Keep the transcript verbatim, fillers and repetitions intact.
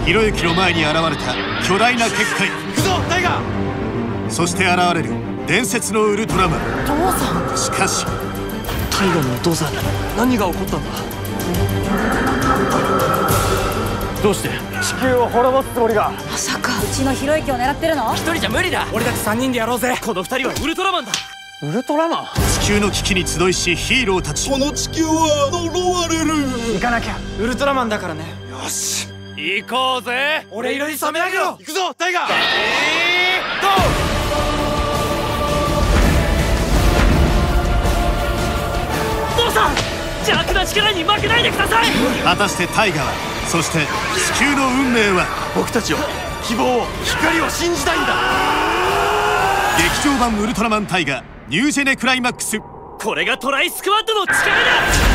ひろゆきの前に現れた巨大な結界。 行くぞタイガー。 そして現れる伝説のウルトラマン。 父さん。 しかしタイガのお父さん、何が起こったんだ。どうして地球を滅ぼすつもりが。 まさかうちのひろゆきを狙ってるの？ 一人じゃ無理だ。 俺たちさんにんでやろうぜ。 この二人はウルトラマンだ。ウルトラマン。 地球の危機に集いしヒーローたち。 この地球は呪われる。行かなきゃ。ウルトラマンだからね。よし行こうぜ。 俺色に染め上げろ。行くぞタイガー。えー、ゴー。父さん、邪悪な力に負けないでください。 果たしてタイガは、そして地球の運命は。 僕たちを、希望を、光を信じたいんだ。 劇場版ウルトラマンタイガニュージェネクライマックス。 これがトライスクワッドの力だ。